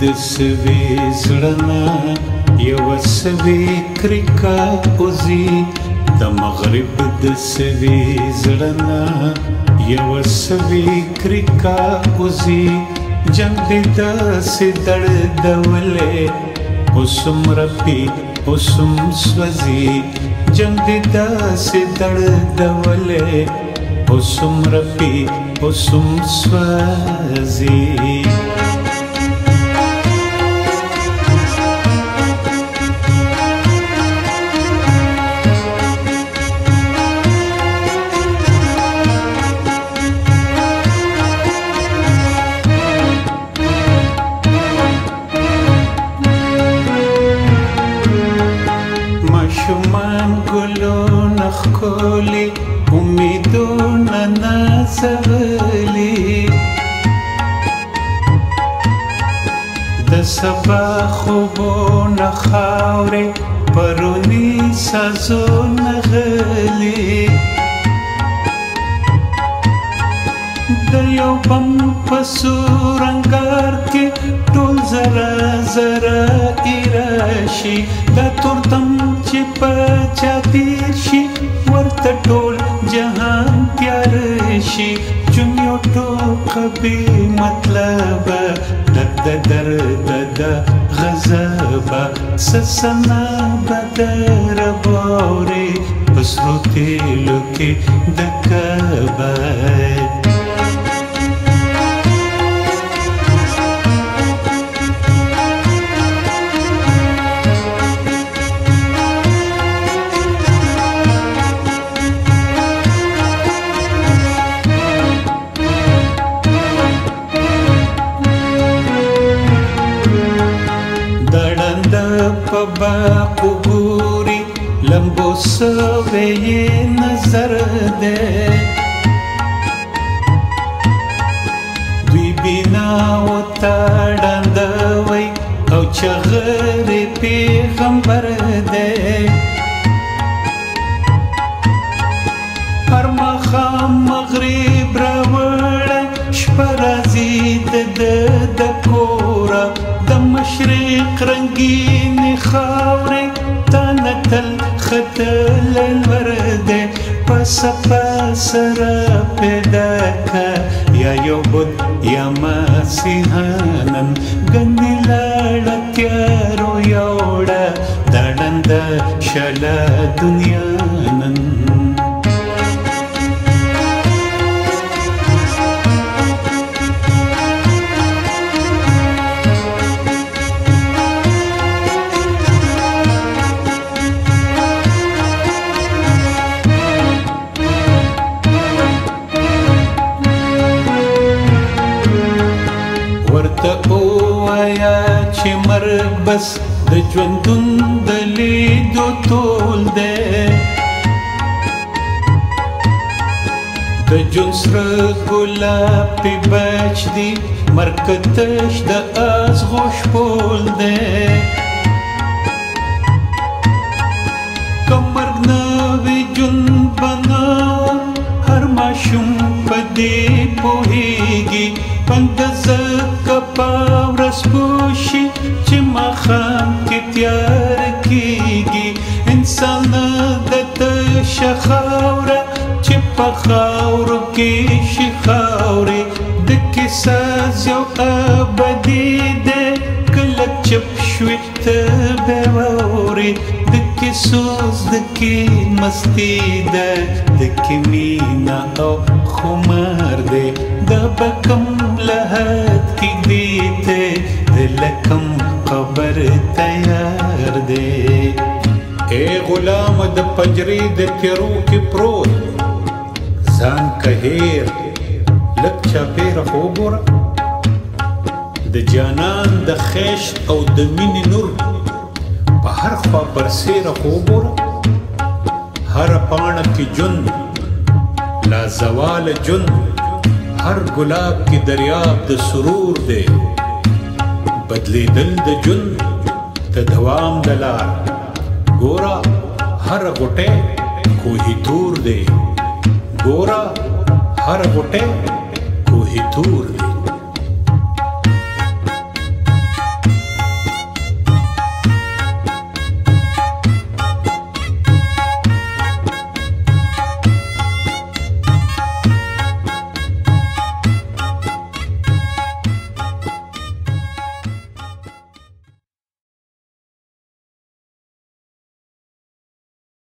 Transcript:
سوي زړه یو سوي کرکا اوزي د مغرب د سوي زړه یو سوي کرکا اوزي جنگ د سدړ دولې اوسم رپي اوسم سوزي جنگ د سدړ دولې اوسم رپي اوسم سوزي شمان گلون خکولی امیدون نازغلی د سبا خوبون خاوری پرونی سازون غلی د یو بم پسور انگار کی ټول زرا زرا ایراشی دا تورتم چې پچا تیر شي ورته ټول جهان تیار شي چون یو ټوکه بې مطلبه د درد د غضبه سسنا به در باورې په سرو تیلو کې د کبد باقو گوری لمبو سوی نظر دے دوی بیناو تاڑندوی او چغر پیغمبر دے هر مخام مغرب راوڑ شپرازی د کورا د مشرق رنگین خاورې تانتل خطل الورده پس پس را پیدا کا یا یو بود یا مسیحانن گندی لاړه تیارو یوړه دړند شلا دنیا نن اوایا چې مرګ بس د ژوندون د لیدو ټول دی د ژوند سره ګلاب پې بچ دی مرګ تش د ازغو شپول دی که مرګ نه وي ژوند به نه هر ماشوم په دې پوهېږي پند زکه پاورس پوشي چې ماښام کې تیار کېږي انسان د تشه خاوره چې په خاورو کې شي خاورې د کیساز یو ابدي دی کله چپ شوي ته به واورې د کیسو زدکې مستي ده د کې مینه او خمار دی د بکم لحد کی دیتے دلکم قبر تیار دے اے غلام د پنجری د تیرو کی پروت ځان کهیر لک چاپیر خوګور د جانان د خیشت او د مینې نور په هر خوا برسیر خوګور هر پاڼه کی جن لا زوال جن هر گلاب کی دریاب د سرور دے بدلی دل د جن ته دوام دلار گورا هر غټه کوهی تور دے گورا هر غټه کوهی تور دے